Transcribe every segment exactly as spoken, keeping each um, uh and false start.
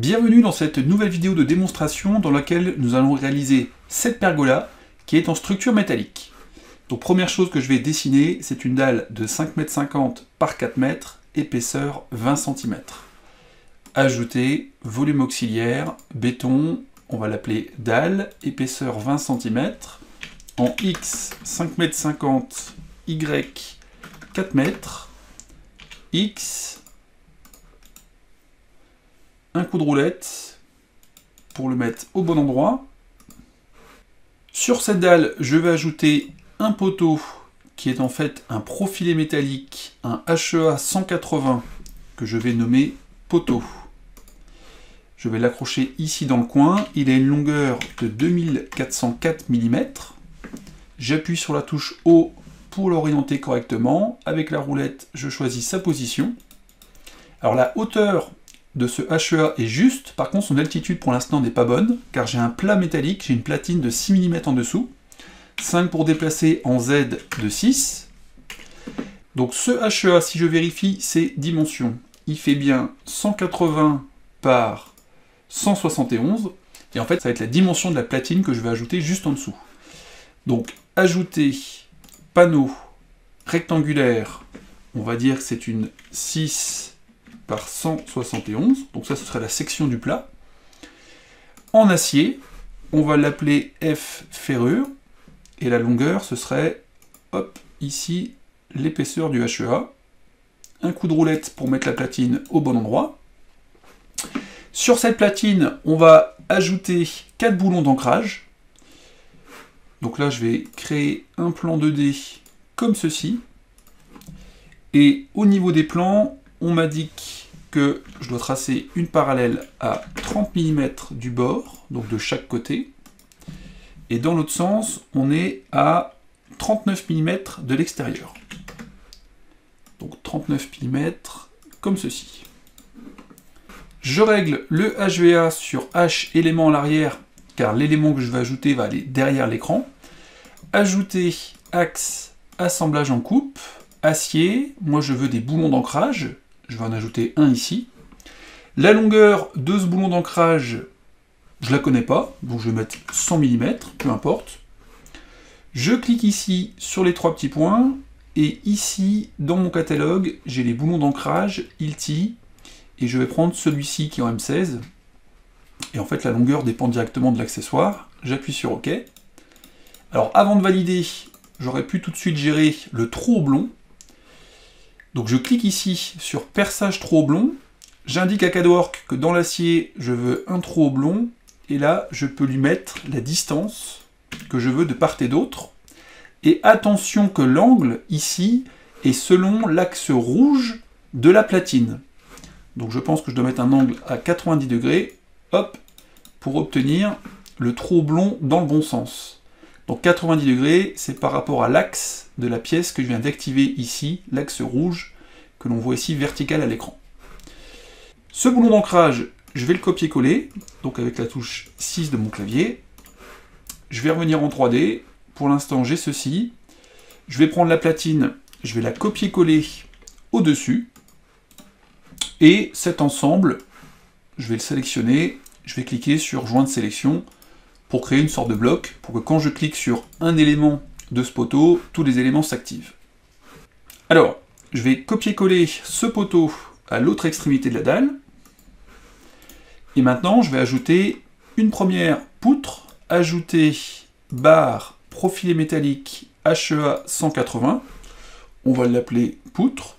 Bienvenue dans cette nouvelle vidéo de démonstration dans laquelle nous allons réaliser cette pergola qui est en structure métallique. Donc première chose que je vais dessiner, c'est une dalle de cinq mètres cinquante par quatre mètres, épaisseur vingt centimètres. Ajouter, volume auxiliaire, béton, on va l'appeler dalle, épaisseur vingt centimètres, en X cinq mètres cinquante, Y quatre mètres, X, un coup de roulette pour le mettre au bon endroit. Sur cette dalle, je vais ajouter un poteau qui est en fait un profilé métallique, un H E A cent quatre-vingts que je vais nommer poteau. Je vais l'accrocher ici dans le coin. Il a une longueur de deux mille quatre cent quatre millimètres. J'appuie sur la touche O pour l'orienter correctement. Avec la roulette, je choisis sa position. Alors la hauteur de ce H E A est juste, par contre son altitude pour l'instant n'est pas bonne, car j'ai un plat métallique, j'ai une platine de six millimètres en dessous, cinq pour déplacer en Z de six. Donc ce H E A, si je vérifie ses dimensions, il fait bien cent quatre-vingts par cent soixante et onze, et en fait ça va être la dimension de la platine que je vais ajouter juste en dessous. Donc ajouter panneau rectangulaire, on va dire que c'est une six par cent soixante et onze, donc ça ce serait la section du plat. En acier, on va l'appeler F ferrure, et la longueur ce serait, hop, ici, l'épaisseur du H E A. Un coup de roulette pour mettre la platine au bon endroit. Sur cette platine, on va ajouter quatre boulons d'ancrage. Donc là, je vais créer un plan deux D comme ceci. Et au niveau des plans, on m'indique que je dois tracer une parallèle à trente millimètres du bord, donc de chaque côté. Et dans l'autre sens, on est à trente-neuf millimètres de l'extérieur. Donc trente-neuf millimètres, comme ceci. Je règle le H V A sur H élément à l'arrière, car l'élément que je vais ajouter va aller derrière l'écran. Ajouter axe assemblage en coupe, acier, moi je veux des boulons d'ancrage, je vais en ajouter un ici. La longueur de ce boulon d'ancrage, je la connais pas, donc je vais mettre cent millimètres, peu importe. Je clique ici sur les trois petits points, et ici, dans mon catalogue, j'ai les boulons d'ancrage, I L T I, et je vais prendre celui-ci qui est en M seize. Et en fait, la longueur dépend directement de l'accessoire. J'appuie sur OK. Alors, avant de valider, j'aurais pu tout de suite gérer le trou oblong. Donc, je clique ici sur perçage trou oblong. J'indique à CADWORK que dans l'acier, je veux un trou oblong. Et là, je peux lui mettre la distance que je veux de part et d'autre. Et attention que l'angle, ici, est selon l'axe rouge de la platine. Donc je pense que je dois mettre un angle à quatre-vingt-dix degrés, hop, pour obtenir le trou oblong dans le bon sens. Donc quatre-vingt-dix degrés, c'est par rapport à l'axe de la pièce que je viens d'activer ici, l'axe rouge, que l'on voit ici vertical à l'écran. Ce boulon d'ancrage, je vais le copier-coller, donc avec la touche six de mon clavier. Je vais revenir en trois D. Pour l'instant, j'ai ceci. Je vais prendre la platine, je vais la copier-coller au-dessus. Et cet ensemble, je vais le sélectionner, je vais cliquer sur joindre sélection pour créer une sorte de bloc, pour que quand je clique sur un élément de ce poteau, tous les éléments s'activent. Alors, je vais copier-coller ce poteau à l'autre extrémité de la dalle. Et maintenant, je vais ajouter une première poutre, ajouter barre profilé métallique H E A cent quatre-vingts. On va l'appeler poutre.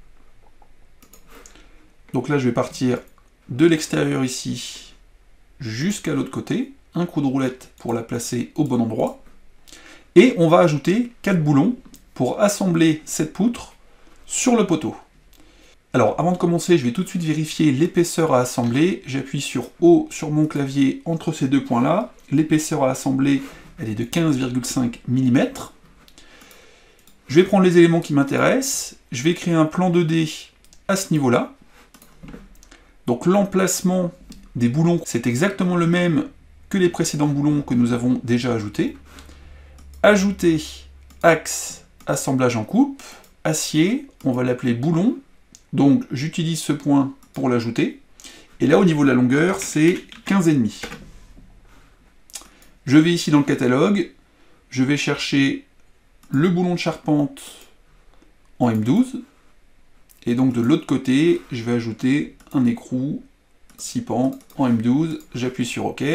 Donc là, je vais partir de l'extérieur ici jusqu'à l'autre côté. Un coup de roulette pour la placer au bon endroit. Et on va ajouter quatre boulons pour assembler cette poutre sur le poteau. Alors, avant de commencer, je vais tout de suite vérifier l'épaisseur à assembler. J'appuie sur O sur mon clavier entre ces deux points-là. L'épaisseur à assembler, elle est de quinze virgule cinq millimètres. Je vais prendre les éléments qui m'intéressent. Je vais créer un plan deux D à ce niveau-là. Donc l'emplacement des boulons, c'est exactement le même que les précédents boulons que nous avons déjà ajoutés. Ajouter axe assemblage en coupe, acier, on va l'appeler boulon. Donc j'utilise ce point pour l'ajouter. Et là, au niveau de la longueur, c'est quinze virgule cinq. Je vais ici dans le catalogue, je vais chercher le boulon de charpente en M douze. Et donc de l'autre côté, je vais ajouter un écrou six pans en M douze. J'appuie sur OK.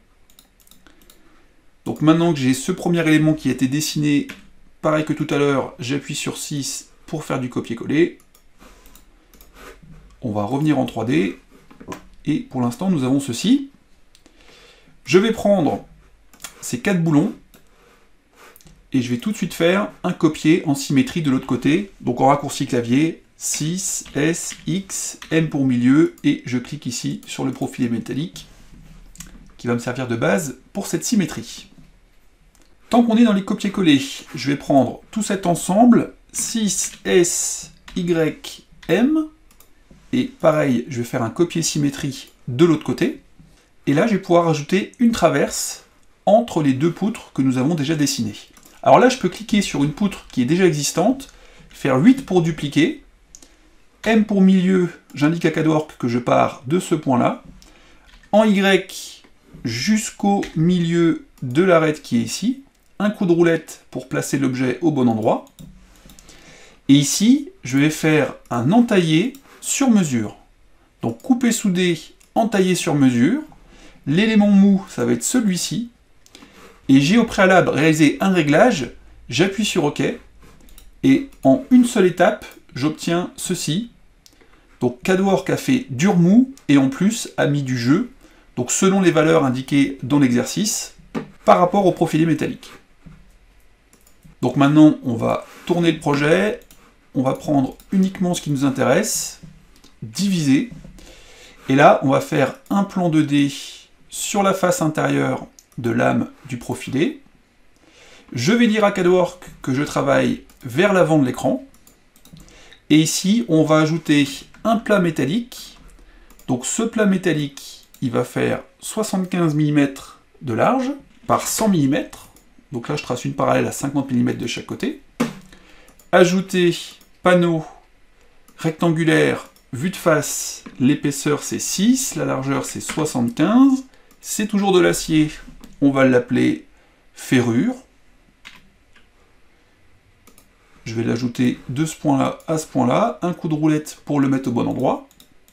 Donc maintenant que j'ai ce premier élément qui a été dessiné, pareil que tout à l'heure, j'appuie sur six pour faire du copier-coller. On va revenir en trois D. Et pour l'instant, nous avons ceci. Je vais prendre ces quatre boulons et je vais tout de suite faire un copier en symétrie de l'autre côté. Donc en raccourci clavier, six, S, X, M pour milieu, et je clique ici sur le profilé métallique qui va me servir de base pour cette symétrie. Tant qu'on est dans les copier-coller, je vais prendre tout cet ensemble, six, S, Y, M, et pareil, je vais faire un copier symétrie de l'autre côté, et là je vais pouvoir ajouter une traverse entre les deux poutres que nous avons déjà dessinées. Alors là, je peux cliquer sur une poutre qui est déjà existante, faire huit pour dupliquer, M pour milieu, j'indique à CADWORK que je pars de ce point-là, en Y jusqu'au milieu de l'arête qui est ici, un coup de roulette pour placer l'objet au bon endroit, et ici, je vais faire un entaillé sur mesure. Donc couper, souder, entailler sur mesure, l'élément mou, ça va être celui-ci, et j'ai au préalable réalisé un réglage, j'appuie sur OK, et en une seule étape, j'obtiens ceci. Donc CADWORK a fait dur mou, et en plus a mis du jeu, donc selon les valeurs indiquées dans l'exercice, par rapport au profilé métallique. Donc maintenant, on va tourner le projet, on va prendre uniquement ce qui nous intéresse, diviser, et là, on va faire un plan deux D sur la face intérieure de l'âme du profilé. Je vais dire à CADWORK que je travaille vers l'avant de l'écran, et ici, on va ajouter un plat métallique. Donc ce plat métallique, il va faire soixante-quinze millimètres de large par cent millimètres. Donc là, je trace une parallèle à cinquante millimètres de chaque côté. Ajouter panneau rectangulaire, vue de face, l'épaisseur c'est six, la largeur c'est soixante-quinze. C'est toujours de l'acier, on va l'appeler ferrure. Je vais l'ajouter de ce point-là à ce point-là, un coup de roulette pour le mettre au bon endroit.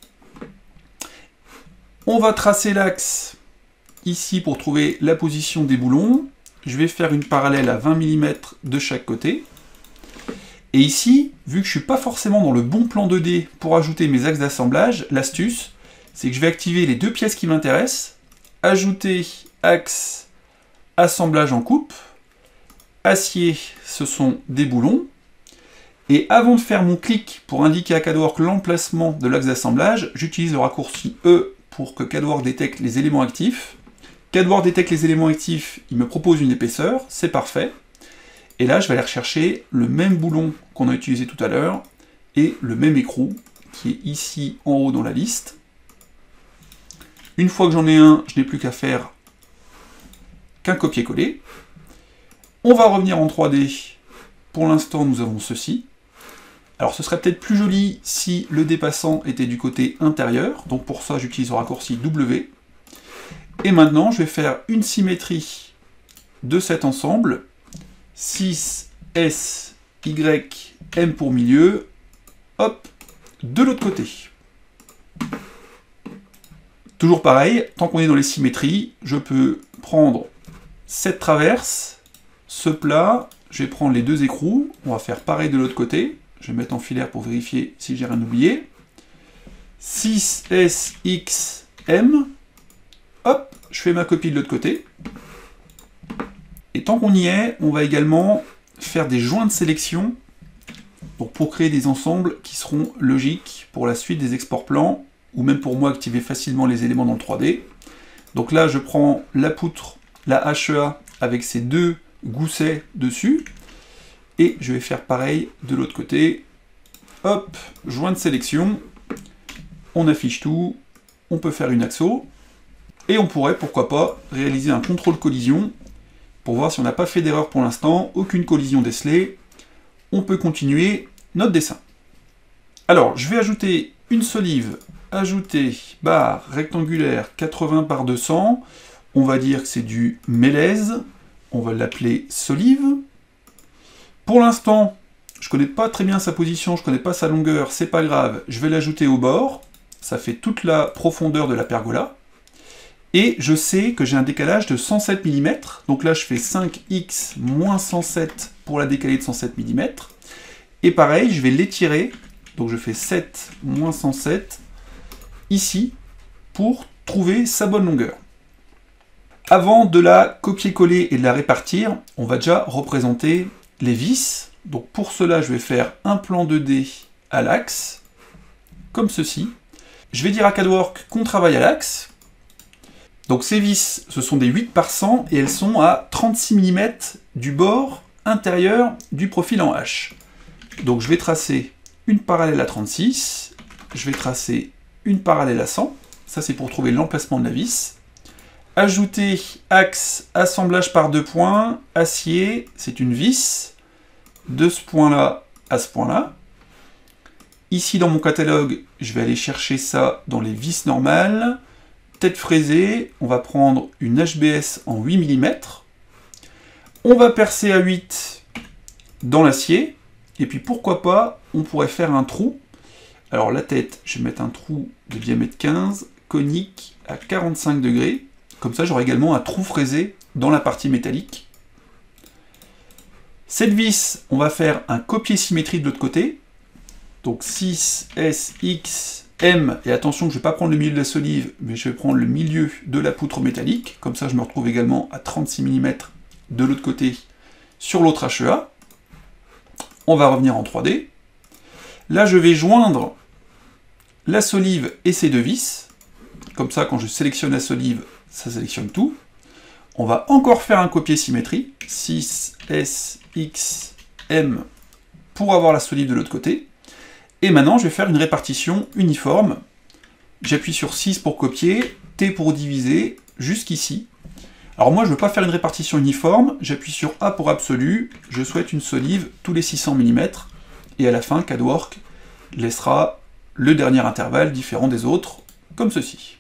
On va tracer l'axe ici pour trouver la position des boulons. Je vais faire une parallèle à vingt millimètres de chaque côté. Et ici, vu que je ne suis pas forcément dans le bon plan deux D pour ajouter mes axes d'assemblage, l'astuce, c'est que je vais activer les deux pièces qui m'intéressent, ajouter axe assemblage en coupe, acier, ce sont des boulons, et avant de faire mon clic pour indiquer à CADWORK l'emplacement de l'axe d'assemblage, j'utilise le raccourci E pour que CADWORK détecte les éléments actifs. CADWORK détecte les éléments actifs, il me propose une épaisseur, c'est parfait. Et là, je vais aller rechercher le même boulon qu'on a utilisé tout à l'heure, et le même écrou, qui est ici en haut dans la liste. Une fois que j'en ai un, je n'ai plus qu'à faire qu'un copier-coller. On va revenir en trois D. Pour l'instant, nous avons ceci. Alors, ce serait peut-être plus joli si le dépassant était du côté intérieur. Donc pour ça, j'utilise le raccourci W. Et maintenant, je vais faire une symétrie de cet ensemble. six, S, Y, M pour milieu. Hop, de l'autre côté. Toujours pareil, tant qu'on est dans les symétries, je peux prendre cette traverse, ce plat, je vais prendre les deux écrous, on va faire pareil de l'autre côté, je vais mettre en filaire pour vérifier si j'ai rien oublié. six, S, X, M, hop, je fais ma copie de l'autre côté. Et tant qu'on y est, on va également faire des joints de sélection donc pour créer des ensembles qui seront logiques pour la suite des exports plans, ou même pour moi activer facilement les éléments dans le trois D. Donc là, je prends la poutre, la H E A, avec ces deux goussets dessus, et je vais faire pareil de l'autre côté. Hop, joint de sélection, on affiche tout, on peut faire une axo, et on pourrait, pourquoi pas, réaliser un contrôle collision, pour voir si on n'a pas fait d'erreur pour l'instant, aucune collision décelée, on peut continuer notre dessin. Alors, je vais ajouter une solive ajouter barre rectangulaire quatre-vingts par deux cents. On va dire que c'est du mélèze. On va l'appeler solive. Pour l'instant, je ne connais pas très bien sa position, je ne connais pas sa longueur, c'est pas grave. Je vais l'ajouter au bord. Ça fait toute la profondeur de la pergola. Et je sais que j'ai un décalage de cent sept millimètres. Donc là, je fais cinq x moins cent sept pour la décaler de cent sept millimètres. Et pareil, je vais l'étirer. Donc je fais sept moins cent sept ici pour trouver sa bonne longueur. Avant de la copier-coller et de la répartir, on va déjà représenter les vis. Donc pour cela, je vais faire un plan deux D à l'axe, comme ceci. Je vais dire à CADWORK qu'on travaille à l'axe. Donc ces vis, ce sont des huit par cent et elles sont à trente-six millimètres du bord intérieur du profil en H. Donc je vais tracer une parallèle à trente-six, je vais tracer une parallèle à cent, ça c'est pour trouver l'emplacement de la vis. Ajouter axe, assemblage par deux points, acier, c'est une vis, de ce point-là à ce point-là. Ici dans mon catalogue, je vais aller chercher ça dans les vis normales. Tête fraisée, on va prendre une H B S en huit millimètres. On va percer à huit dans l'acier. Et puis pourquoi pas, on pourrait faire un trou. Alors la tête, je vais mettre un trou de diamètre quinze, conique à quarante-cinq degrés. Comme ça, j'aurai également un trou fraisé dans la partie métallique. Cette vis, on va faire un copier symétrie de l'autre côté. Donc six S X M, et attention que je ne vais pas prendre le milieu de la solive, mais je vais prendre le milieu de la poutre métallique. Comme ça, je me retrouve également à trente-six millimètres de l'autre côté sur l'autre H E A. On va revenir en trois D. Là, je vais joindre la solive et ces deux vis. Comme ça, quand je sélectionne la solive, ça sélectionne tout. On va encore faire un copier symétrie, six S X M, pour avoir la solive de l'autre côté. Et maintenant, je vais faire une répartition uniforme. J'appuie sur six pour copier, T pour diviser, jusqu'ici. Alors moi, je ne veux pas faire une répartition uniforme, j'appuie sur A pour absolu, je souhaite une solive tous les six cents millimètres, et à la fin, CADWORK laissera le dernier intervalle différent des autres, comme ceci.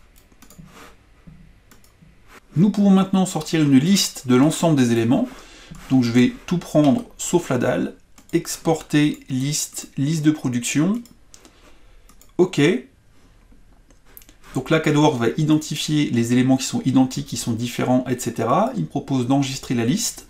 Nous pouvons maintenant sortir une liste de l'ensemble des éléments, donc je vais tout prendre sauf la dalle, exporter liste, liste de production, OK. Donc là, CADWORK va identifier les éléments qui sont identiques, qui sont différents, et cetera. Il me propose d'enregistrer la liste.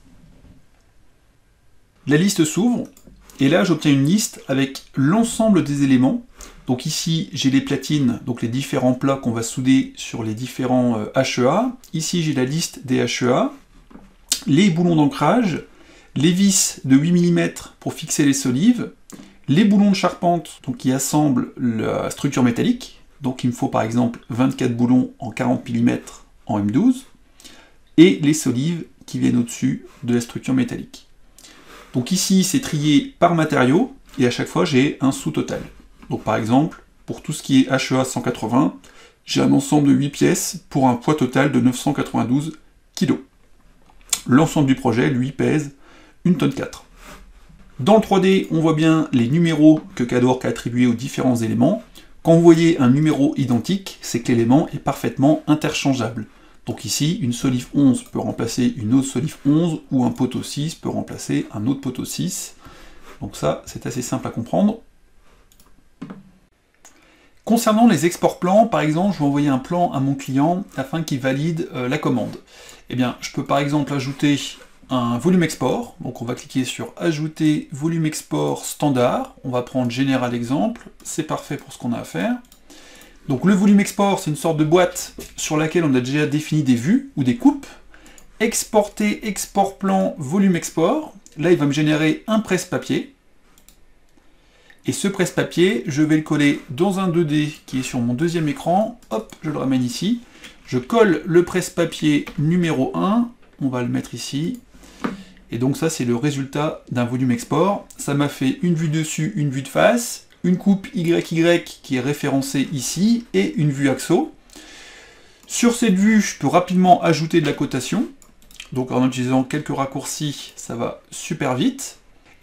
La liste s'ouvre, et là, j'obtiens une liste avec l'ensemble des éléments. Donc ici, j'ai les platines, donc les différents plats qu'on va souder sur les différents euh, H E A. Ici, j'ai la liste des H E A, les boulons d'ancrage, les vis de huit millimètres pour fixer les solives, les boulons de charpente donc qui assemblent la structure métallique. Donc il me faut par exemple vingt-quatre boulons en quarante millimètres en M douze, et les solives qui viennent au-dessus de la structure métallique. Donc ici c'est trié par matériau, et à chaque fois j'ai un sous-total. Donc par exemple, pour tout ce qui est H E A cent quatre-vingts, j'ai un ensemble de huit pièces pour un poids total de neuf cent quatre-vingt-douze kilos. L'ensemble du projet, lui, pèse une tonne quatre. Dans le trois D, on voit bien les numéros que CADWORK a attribués aux différents éléments. Quand vous voyez un numéro identique, c'est que l'élément est parfaitement interchangeable. Donc ici, une solive onze peut remplacer une autre solive onze, ou un poteau six peut remplacer un autre poteau six. Donc ça, c'est assez simple à comprendre. Concernant les exports plans, par exemple, je vais envoyer un plan à mon client afin qu'il valide euh, la commande. Eh bien, je peux par exemple ajouter un volume export. Donc on va cliquer sur ajouter volume export standard. On va prendre général exemple. C'est parfait pour ce qu'on a à faire. Donc le volume export, c'est une sorte de boîte sur laquelle on a déjà défini des vues ou des coupes. Exporter, export plan, volume export. Là, il va me générer un presse-papier. Et ce presse-papier, je vais le coller dans un deux D qui est sur mon deuxième écran. Hop, je le ramène ici. Je colle le presse-papier numéro un. On va le mettre ici. Et donc ça, c'est le résultat d'un volume export. Ça m'a fait une vue dessus, une vue de face, une coupe Y Y qui est référencée ici, et une vue axo. Sur cette vue, je peux rapidement ajouter de la cotation. Donc en utilisant quelques raccourcis, ça va super vite.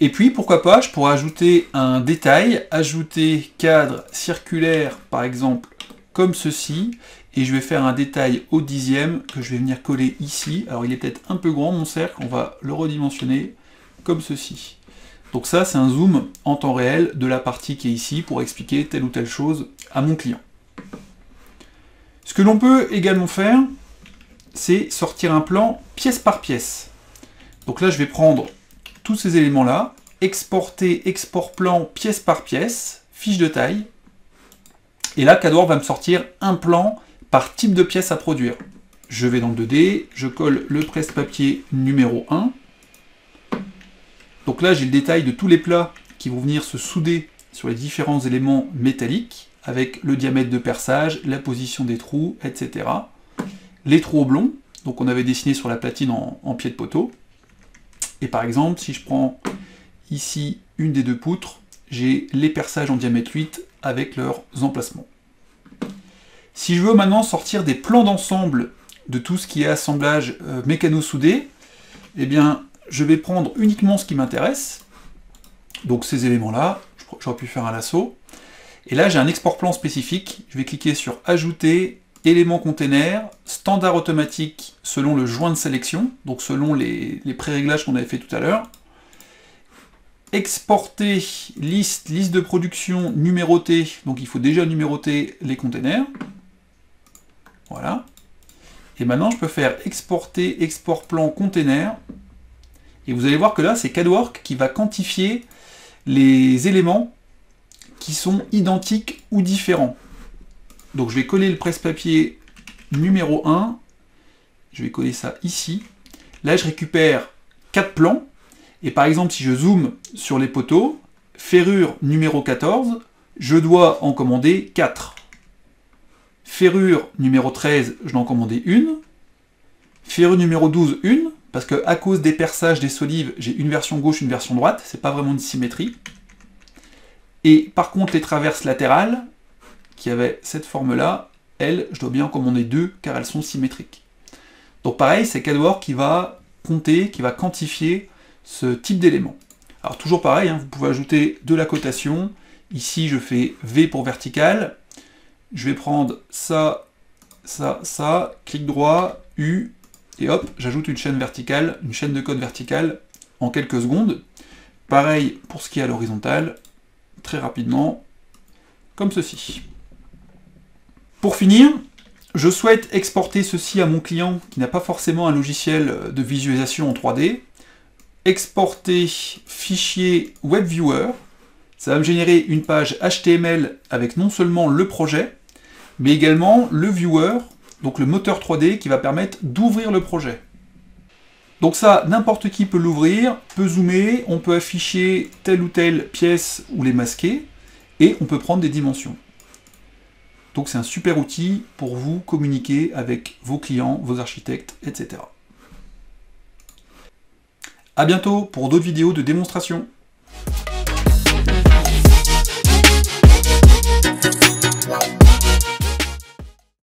Et puis, pourquoi pas, je pourrais ajouter un détail, ajouter cadre circulaire, par exemple, comme ceci, et je vais faire un détail au dixième que je vais venir coller ici. Alors, il est peut-être un peu grand, mon cercle, on va le redimensionner comme ceci. Donc ça, c'est un zoom en temps réel de la partie qui est ici pour expliquer telle ou telle chose à mon client. Ce que l'on peut également faire, c'est sortir un plan pièce par pièce. Donc là, je vais prendre tous ces éléments-là, exporter, export plan, pièce par pièce, fiche de taille. Et là, CADWORK va me sortir un plan par type de pièce à produire. Je vais dans le deux D, je colle le presse-papier numéro un. Donc là, j'ai le détail de tous les plats qui vont venir se souder sur les différents éléments métalliques, avec le diamètre de perçage, la position des trous, et cetera. Les trous oblongs, donc on avait dessiné sur la platine en, en pied de poteau. Et par exemple, si je prends ici une des deux poutres, j'ai les perçages en diamètre huit avec leurs emplacements. Si je veux maintenant sortir des plans d'ensemble de tout ce qui est assemblage euh, mécano-soudé, eh bien, je vais prendre uniquement ce qui m'intéresse, donc ces éléments-là, j'aurais pu faire un lasso, et là j'ai un export plan spécifique, je vais cliquer sur Ajouter, éléments container, standard automatique selon le joint de sélection, donc selon les, les pré-réglages qu'on avait fait tout à l'heure. Exporter liste, liste de production numérotée, donc il faut déjà numéroter les containers. Voilà. Et maintenant je peux faire exporter, export plan container. Et vous allez voir que là c'est CADWORK qui va quantifier les éléments qui sont identiques ou différents. Donc je vais coller le presse-papier numéro un, je vais coller ça ici. Là je récupère quatre plans, et par exemple si je zoome sur les poteaux, ferrure numéro quatorze, je dois en commander quatre. Ferrure numéro treize, je dois en commander une. Ferrure numéro douze, une, parce que à cause des perçages des solives, j'ai une version gauche, une version droite, c'est pas vraiment une symétrie. Et par contre les traverses latérales, qui avaient cette forme-là, elles, je dois bien en commander deux, car elles sont symétriques. Donc pareil, c'est CADWORK qui va compter, qui va quantifier ce type d'élément. Alors toujours pareil, hein, vous pouvez ajouter de la cotation. Ici, je fais V pour vertical. Je vais prendre ça, ça, ça, clic droit, U, et hop, j'ajoute une chaîne verticale, une chaîne de code verticale en quelques secondes. Pareil pour ce qui est à l'horizontale, très rapidement, comme ceci. Pour finir, je souhaite exporter ceci à mon client qui n'a pas forcément un logiciel de visualisation en trois D. Exporter fichier WebViewer. Ça va me générer une page H T M L avec non seulement le projet, mais également le viewer, donc le moteur trois D qui va permettre d'ouvrir le projet. Donc ça, n'importe qui peut l'ouvrir, peut zoomer, on peut afficher telle ou telle pièce ou les masquer, et on peut prendre des dimensions. Donc c'est un super outil pour vous communiquer avec vos clients, vos architectes, et cetera. A bientôt pour d'autres vidéos de démonstration.